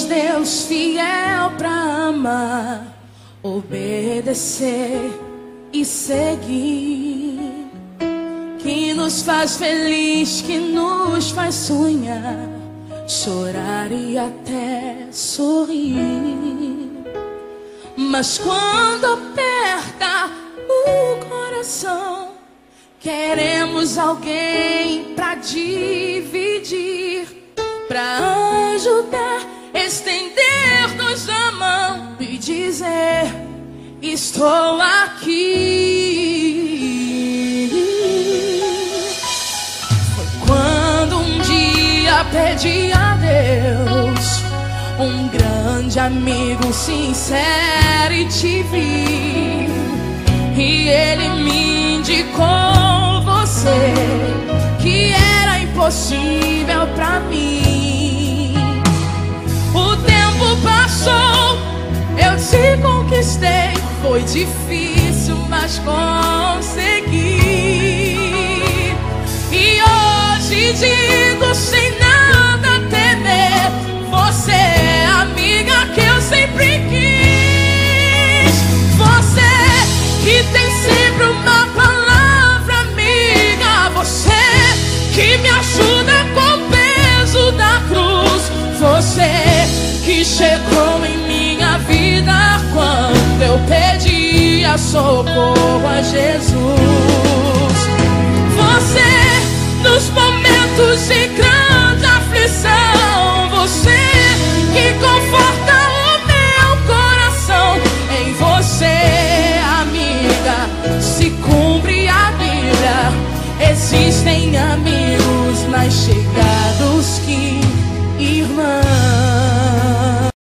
Deus fiel pra amar, obedecer e seguir, que nos faz feliz, que nos faz sonhar, chorar e até sorrir. Mas quando aperta o coração, queremos alguém pra dividir, pra ajudar, estender-nos a mão e dizer: estou aqui. Foi quando um dia pedi a Deus um grande amigo sincero e te vi, e ele me indicou você, que era impossível pra mim. O tempo passou, eu te conquistei, foi difícil, mas consegui. E hoje digo sem nada temer, você é a amiga que eu sempre quis. Você que tem sempre uma palavra amiga, você que me ajuda com o peso da cruz, você que chegou em minha vida quando eu pedia socorro a Jesus. Você nos momentos de grande aflição, você que conforta o meu coração. Em você, amiga, se cumpre a Bíblia, existem amigos